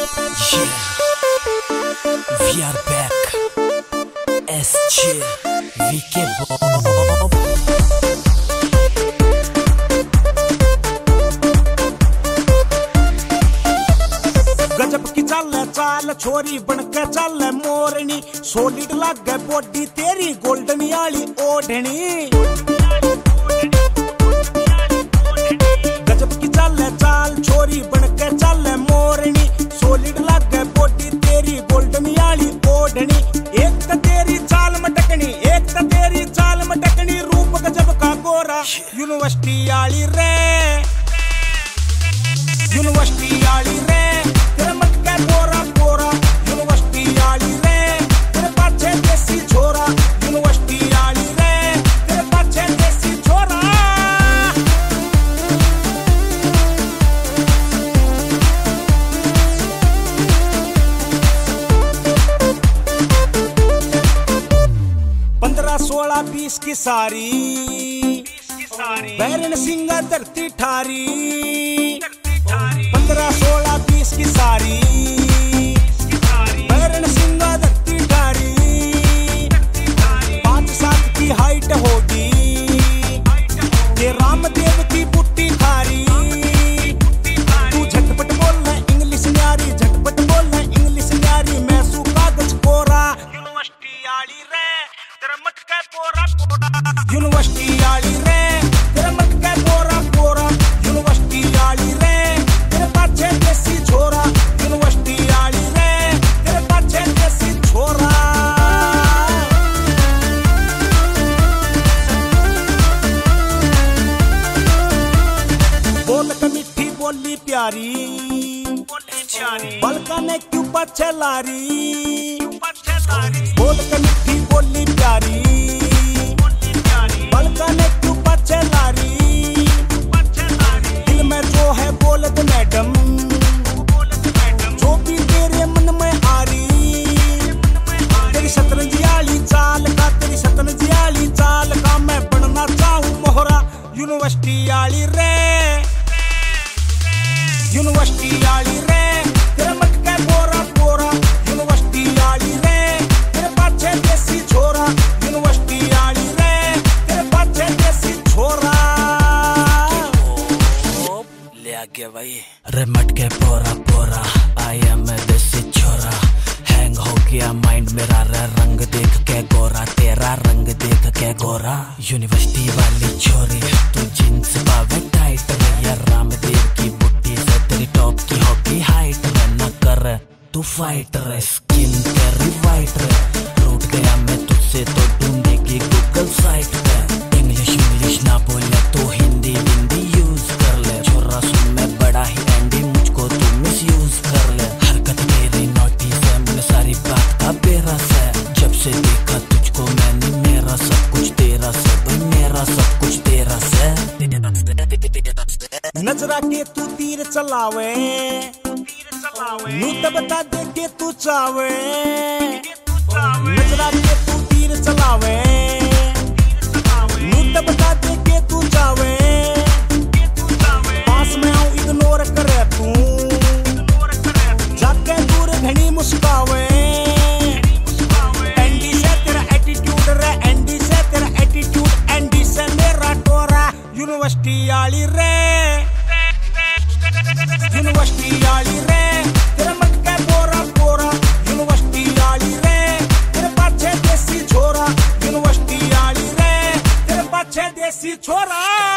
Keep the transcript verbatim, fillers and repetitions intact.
We are back. S J V K Bob. गजब की चाल चाल छोरी बनके चाल मोरनी, सोलिड लागे बॉडी तेरी गोल्डन याली ओढ़नी। गजब की चाल चाल छोरी बनके चाल मोरनी, सोलिड लागे बॉडी तेरी गोल्डन याली ओढ़नी। एक तो तेरी चाल मटकनी, एक तो तेरी चाल मटकनी, रूप गजब का गोरा यूनिवर्सिटी याली रे, यूनिवर्सिटी याली रे। तेरे मटके गोरा गोरा यूनिवर्सिटी याली रे, तेरे पाछे देसी छोरा यूनिवर्सिटी याली रे, तेरे पाछे देसी छोरा। पंद्रह सोलह बीस की सारी बैरन सिंगा धरती ठारी, पंद्रह सोलह बीस की सारी बैरन सिंगा धरती ठारी। पांच सात की हाइट होगी ये रामदेव की बुट्टी खारी। तू झटपट बोलना इंग्लिश न्यारी, झटपट बोलना इंग्लिश न्यारी। मैं सू कागज कोरा यूनिवर्सिटी याली रे, तेरा मटका कोरा कोरा यूनिवर्सिटी याली रे, तेरा मटका कोरा कोरा यूनिवर्सिटी याली रे, तेरे पाछे देसी छोरा यूनिवर्सिटी याली रे, तेरे पाछे देसी छोरा। बोल के मिठी बोली प्यारी, बलका ने क्यों पाछे लारी। बोल के मिठी बोली प्यारी, बलका ने क्यों पाछे लारी। दिल में जो है बोल दे मैडम, जो भी तेरे मन में आ रही। तेरी शतरंज याली चाल का, तेरी शतरंज याली चाल का मैं बनना चाहूं मोहरा यूनिवर्सिटी याली रे, यूनिवर्सिटी याली रे। तेरे मटके गोरा गोरा यूनिवर्सिटी याली रे, तेरे पाछे देसी छोरा यूनिवर्सिटी याली रे, तेरे पाछे देसी छोरा। ले आ गया भाई रे मटके पोरा पोरा, आई एम देसी छोरा। हैंग हो गया माइंड मेरा रे, रंग देख के गोरा, तेरा रंग देख के गोरा। यूनिवर्सिटी वाली छोरी तू जींस पावे टाइट रे, यार रामदेव की बुट्टी से तेरी टॉप की होगी हाइट रे। न कर तू फाइट रे, स्किन तेरी वाइट रे। रूठ गया मैं तुझसे तो ढूंढेगी गूगल साइट पे। इंग्लिश इंग्लिश ना बोले तो हिंदी हिंदी यूज कर ले। छोरा सुन मैं बड़ा ही एंडी, मुझको तू मिस यूज कर ले। हरकत मेरी नोटी से मैंने सारी बात का बेरा से। जब से देखा तुझको मैंने मेरा सब कुछ तेरा से, भाई मेरा सब कुछ तेरा से। नजरा के तू तीर चलावे, नू तो बता दे के तू चावे। नजरा के तू तीर चलावे, नू तो बता दे के तू चावे। पास में आऊं इग्नोर करे तू, जाके दूर घनी मुस्कावे। एंडी से तेरा एटीट्यूड रे, एंडी से तेरा एटीट्यूड, एंडी से मेरा टोरा यूनिवर्सिटी याली रे, यूनिवर्सिटी याली रे। तेरे मटके गोरा गोरा यूनिवर्सिटी याली रे, तेरे पाछे देसी छोरा यूनिवर्सिटी याली रे, तेरे पाछे देसी छोरा।